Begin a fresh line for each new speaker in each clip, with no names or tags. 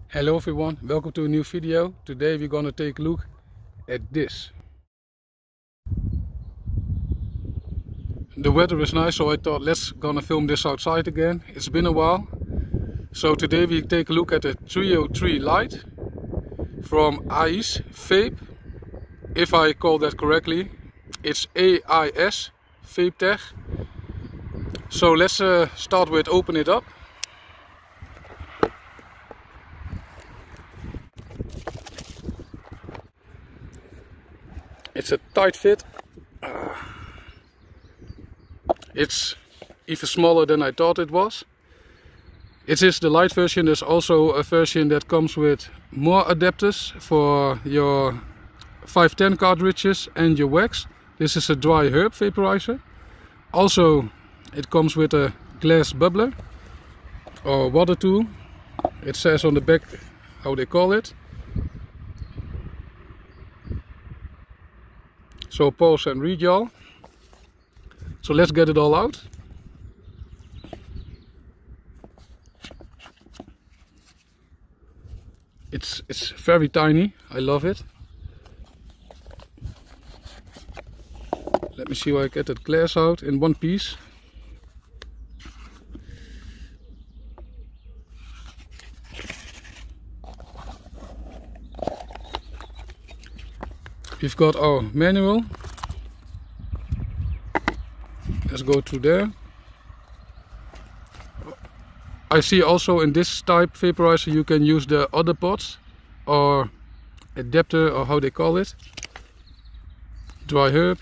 Hello everyone, welcome to a new video. Today we're gonna take a look at this. The weather is nice, so I thought let's gonna film this outside again. It's been a while. So today we take a look at a 303 light from AIS Vape. If I call that correctly, it's AIS Vape Tech. So let's start with open it up. It's a tight fit. It's even smaller than I thought it was. It is the light version. There's also a version that comes with more adapters for your 510 cartridges and your wax. This is a dry herb vaporizer. Also, it comes with a glass bubbler or water tool. It says on the back how they call it. So pause and read, y'all. So let's get it all out. It's very tiny. I love it. Let me see how I get that glass out in one piece. We've got our manual. Let's go through there. I see also in this type vaporizer you can use the other pods or adapter or how they call it. Dry herb.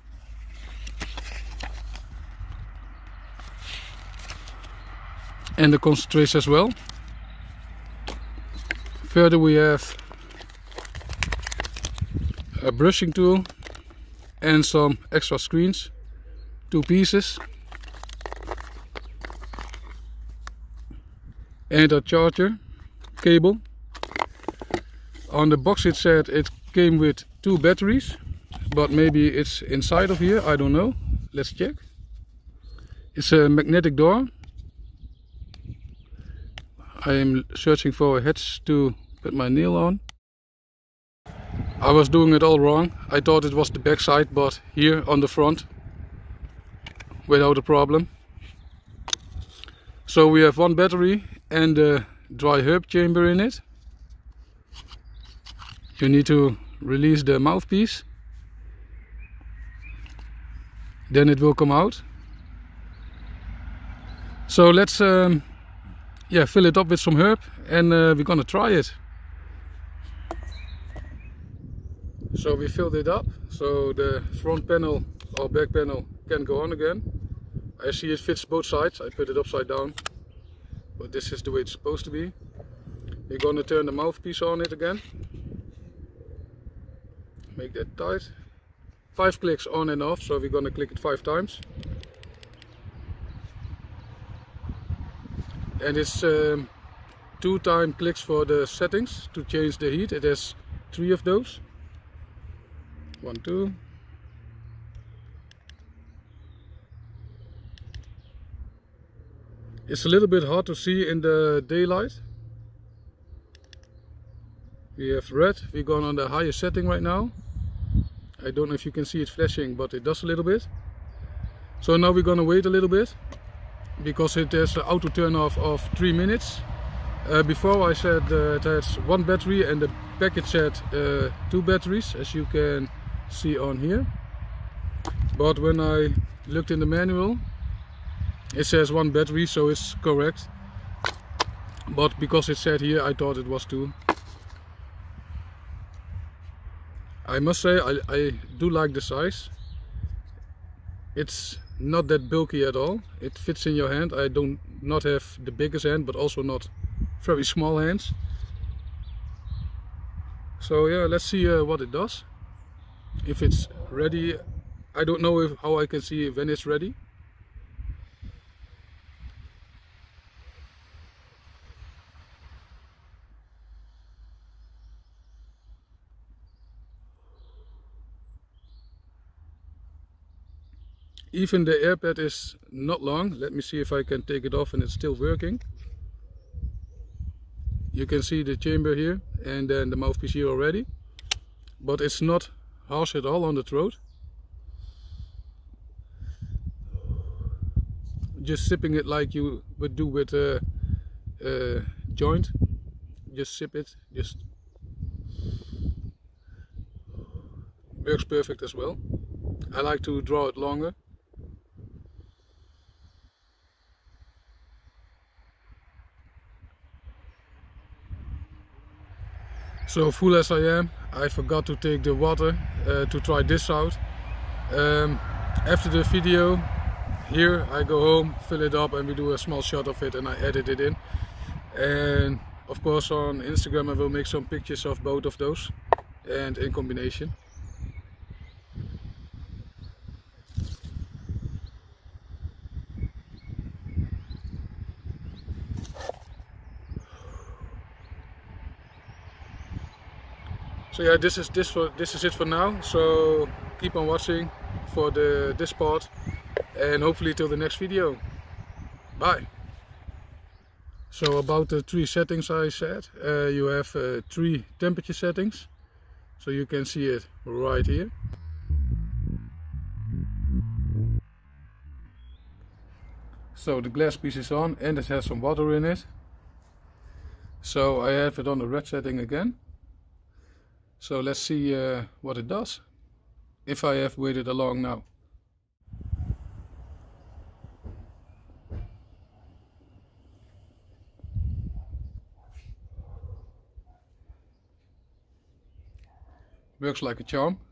And the concentrates as well. Further we have a brushing tool and some extra screens, 2 pieces, and a charger cable. On the box it said it came with 2 batteries, but maybe it's inside of here, I don't know. Let's check. It's a magnetic door. I am searching for a hedge to put my nail on. I was doing it all wrong. I thought it was the back side, but here on the front, without a problem. So we have 1 battery and a dry herb chamber in it. You need to release the mouthpiece, then it will come out. So let's fill it up with some herb and we're gonna try it. So we filled it up, so the front panel or back panel can go on again. I see it fits both sides. I put it upside down, but this is the way it's supposed to be. We're gonna turn the mouthpiece on it again. Make that tight. 5 clicks on and off, so we're gonna click it 5 times. And it's 2 clicks for the settings to change the heat. It has 3 of those. 1, 2. It's a little bit hard to see in the daylight. We have red. We're going on the highest setting right now. I don't know if you can see it flashing, but it does a little bit. So now we're gonna wait a little bit because it has an auto turn off of 3 minutes. Before I said it has 1 battery and the package said 2 batteries, as you can see on here. But when I looked in the manual, it says 1 battery, so it's correct. But because it said here, I thought it was 2. I must say I do like the size. It's not that bulky at all. It fits in your hand. I do not have the biggest hand, but also not very small hands. So yeah, let's see what it does. If it's ready, I don't know how I can see when it's ready. Even the air pad is not long. Let me see if I can take it off and it's still working. You can see the chamber here and then the mouthpiece here already, but it's not harsh at all on the throat. Just sipping it like you would do with a joint. Just sip it, just works perfect as well. I like to draw it longer. So full as I am, I forgot to take the water to try this out. After the video here, I go home, fill it up, and we do a small shot of it and I edit it in. And of course on Instagram I will make some pictures of both of those and in combination. So yeah, this is it for now. So keep on watching for this part and hopefully till the next video. Bye. So about the 3 settings I said, you have 3 temperature settings. So you can see it right here. So the glass piece is on and it has some water in it. So I have it on the red setting again. So let's see what it does if I have waited along now. Works like a charm.